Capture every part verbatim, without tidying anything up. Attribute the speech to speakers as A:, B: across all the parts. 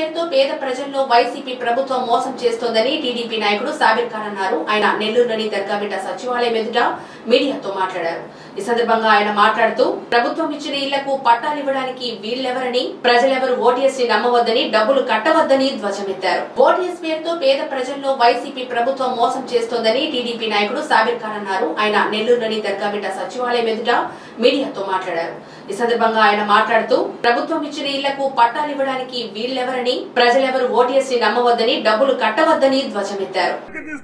A: పేరుతో పేద ప్రజల్లో వైసీపీ ప్రభుత్వం మోసం చేస్తోందని టీడీపీ నాయకుడు సాబిర్ ఖాన్ అన్నారు. ఆయన నెల్లూరులోని దర్గాబిడ్డ సచివాలయం ఎదుట మీడియాతో మాట్లాడారు. ఈ సందర్భంగా ఆయన మాట్లాడుతూ ప్రభుత్వం ఇచ్చిన ఇళ్లకు పట్టాలివ్వడానికి వీళ్లెవరని, ప్రజలెవరు ఓటీఎస్ ని నమ్మవద్దని, డబ్బులు కట్టవద్దని ధ్వజమెత్తారు. ఓటీఎస్ పేరుతో పేద ప్రజల్లో వైసీపీ ప్రభుత్వం మోసం చేస్తోందని టీడీపీ నాయకుడు సాబిర్ ఖాన్ అన్నారు. ఆయన నెల్లూరులోని దర్గాబిడ్డ సచివాలయం ఎదుట మీడియాతో మాట్లాడారు. ఈ సందర్భంగా ఆయన మాట్లాడుతూ ప్రభుత్వం ఇచ్చిన ఇళ్లకు పట్టాలివ్వడానికి వీళ్లెవరని, ప్రజలెవరు ఓటీఎస్ ని నమ్మవద్దని, డబ్బులు కట్టవద్దని ధ్వజమెత్తారు.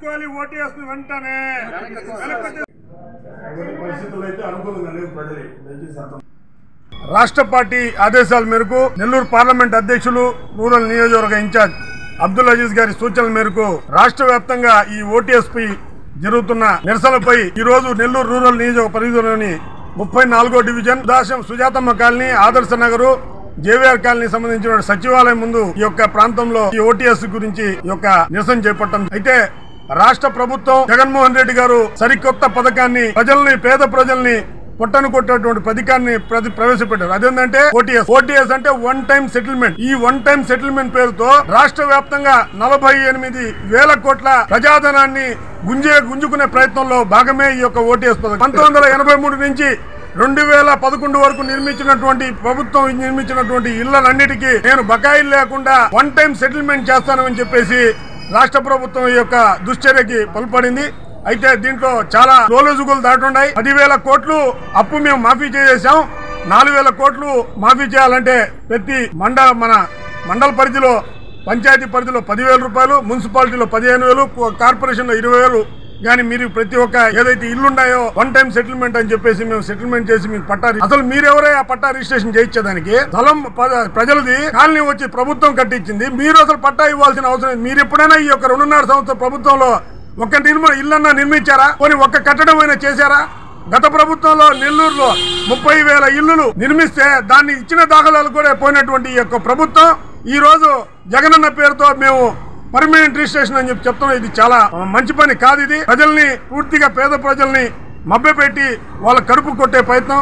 B: రాష్ట్ర పార్టీ ఆదేశాల మేరకు నెల్లూరు పార్లమెంట్ అధ్యక్షులు, రూరల్ నియోజకవర్గ ఇన్ఛార్జ్ అబ్దుల్ అజీజ్ గారి సూచనల మేరకు రాష్ట్ర వ్యాప్తంగా ఈ ఓటీఎస్ పై జరుగుతున్న నిరసనలపై ఈ రోజు నెల్లూరు రూరల్ నియోజక పరిధిలోని ముప్పై నాలుగో డివిజన్ దాశం సుజాతమ్మ కాలనీ, ఆదర్శ నగరు, జేవీఆర్ కాలనీ సంబంధించిన సచివాలయం ముందు ఈ యొక్క ప్రాంతంలో ఈ ఓటీఎస్ గురించి ఈ యొక్క నిరసన చేపట్టం. అయితే రాష్ట్ర ప్రభుత్వం జగన్మోహన్ రెడ్డి గారు సరికొత్త పథకాన్ని ప్రజల్ని పేద ప్రజల్ని పొట్టను కొట్టేటువంటి పథకాన్ని ప్రవేశపెట్టారు. అదేంటంటే ఓటీఎస్. ఓటీఎస్ అంటే వన్ టైం సెటిల్మెంట్. ఈ వన్ టైం సెటిల్మెంట్ పేరుతో రాష్ట్ర వ్యాప్తంగా నలభై ఎనిమిది వేల కోట్ల ప్రజాధనాన్ని గుంజే గుంజుకునే ప్రయత్నంలో భాగమే ఈ యొక్క ఓటీఎస్ పథకం. పంతొమ్మిది వందల ఎనభై మూడు నుంచి రెండు వేల పదకొండు వరకు నిర్మించినటువంటి ప్రభుత్వం నిర్మించినటువంటి ఇళ్లన్నిటికీ నేను బకాయిలు లేకుండా వన్ టైం సెటిల్మెంట్ చేస్తానని చెప్పేసి రాష్ట్ర ప్రభుత్వం ఈ యొక్క దుశ్చర్యకి పాల్పడింది. అయితే దీంట్లో చాలా లోలుజుగులు దాటున్నాయి. పదివేల కోట్లు అప్పు మేము మాఫీ చేసేసాం. నాలుగు వేల కోట్లు మాఫీ చేయాలంటే ప్రతి మండల మన మండల పరిధిలో, పంచాయతీ పరిధిలో పదివేల రూపాయలు, మున్సిపాలిటీలో పదిహేను వేలు, కార్పొరేషన్ లో ఇరవై వేలు. కానీ మీరు ప్రతి ఒక్క ఏదైతే ఇల్లున్నాయో వన్ టైం సెటిల్మెంట్ అని చెప్పేసి మేము సెటిల్మెంట్ చేసి మీకు పట్టా, అసలు మీరెవరే ఆ పట్టా రిజిస్ట్రేషన్ చేయించేదానికి? స్థలం ప్రజలది, కాలనీ వచ్చి ప్రభుత్వం కట్టించింది. మీరు అసలు పట్టా ఇవ్వాల్సిన అవసరం. మీరు ఎప్పుడైనా ఈ యొక్క రెండున్నర సంవత్సరం ప్రభుత్వంలో ఒక్క నిర్మ ఇళ్లన్నా నిర్మించారా? కొన్ని ఒక్క కట్టడం అయినా చేశారా? గత ప్రభుత్వంలో నెల్లూరులో ముప్పై వేల ఇళ్లు నిర్మిస్తే దాన్ని ఇచ్చిన దాఖలాలు కూడా పోయినటువంటి ఈ యొక్క ప్రభుత్వం ఈ రోజు జగనన్న పేరుతో మేము పర్మనెంట్ రిజిస్ట్రేషన్ అని చెప్పి చెప్తున్నాం. ఇది చాలా మంచి పని కాదు. ఇది ప్రజల్ని పూర్తిగా పేద ప్రజల్ని మభ్యపెట్టి వాళ్ళ కడుపు కొట్టే ప్రయత్నం.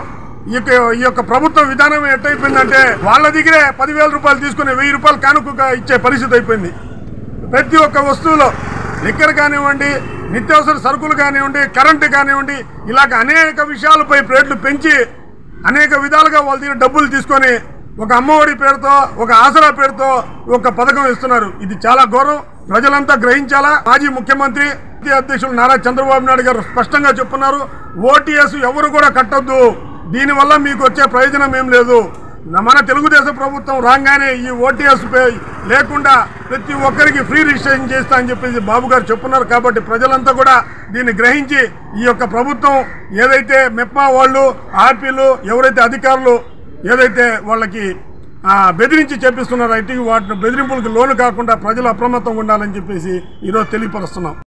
B: ఈ యొక్క ప్రభుత్వ విధానం ఎట్టయిపోయిందంటే వాళ్ళ దగ్గరే పదివేల రూపాయలు తీసుకుని వెయ్యి రూపాయలు కానుకగా ఇచ్చే పరిస్థితి అయిపోయింది. ప్రతి ఒక్క వస్తువులో లిక్కర్ కానివ్వండి, నిత్యావసర సరుకులు కానివ్వండి, కరెంటు కానివ్వండి, ఇలాగ అనేక విషయాలపై రేట్లు పెంచి అనేక విధాలుగా వాళ్ళ దగ్గర డబ్బులు తీసుకొని ఒక అమ్మఒడి పేరుతో, ఒక ఆసరా పేరుతో ఒక పథకం ఇస్తున్నారు. ఇది చాలా ఘోరం. ప్రజలంతా గ్రహించాలా. మాజీ ముఖ్యమంత్రి అధ్యక్షులు నారా చంద్రబాబు నాయుడు గారు స్పష్టంగా చెప్తున్నారు, ఓటీఎస్ ఎవరు కూడా కట్టొద్దు, దీనివల్ల మీకు వచ్చే ప్రయోజనం ఏం లేదు. మన తెలుగుదేశం ప్రభుత్వం రాగానే ఈ ఓటీఎస్ లేకుండా ప్రతి ఒక్కరికి ఫ్రీ రిజిస్ట్రేషన్ చేస్తా అని చెప్పేసి బాబు గారు చెప్తున్నారు. కాబట్టి ప్రజలంతా కూడా దీన్ని గ్రహించి ఈ యొక్క ప్రభుత్వం ఏదైతే మెప్మా వాళ్ళు, ఆర్పీలు, ఎవరైతే అధికారులు ఏదైతే వాళ్ళకి బెదిరించి చేపిస్తున్నారో అయితే వాటిని బెదిరింపులకు లోను కాకుండా ప్రజలు అప్రమత్తంగా ఉండాలని చెప్పేసి ఈరోజు తెలియపరుస్తున్నాం.